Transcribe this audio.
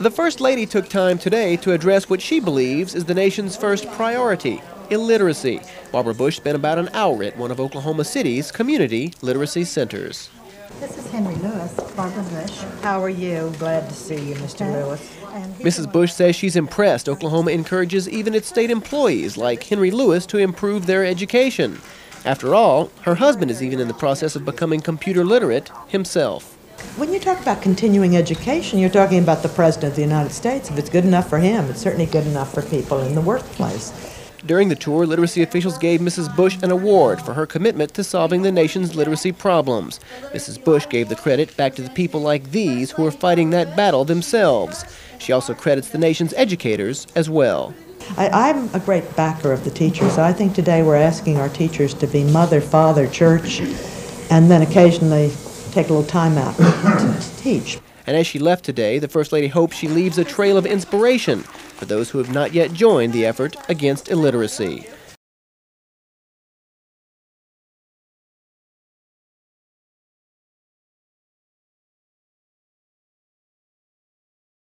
The First Lady took time today to address what she believes is the nation's first priority, illiteracy. Barbara Bush spent about an hour at one of Oklahoma City's community literacy centers. This is Henry Lewis, Barbara Bush. How are you? Glad to see you, Mr. Lewis. Mrs. Bush says she's impressed Oklahoma encourages even its state employees like Henry Lewis to improve their education. After all, her husband is even in the process of becoming computer literate himself. When you talk about continuing education, you're talking about the President of the United States. If it's good enough for him, it's certainly good enough for people in the workplace. During the tour, literacy officials gave Mrs. Bush an award for her commitment to solving the nation's literacy problems. Mrs. Bush gave the credit back to the people like these who are fighting that battle themselves. She also credits the nation's educators as well. I'm a great backer of the teachers. I think today we're asking our teachers to be mother, father, church, and then occasionally take a little time out to teach. And as she left today, the First Lady hopes she leaves a trail of inspiration for those who have not yet joined the effort against illiteracy.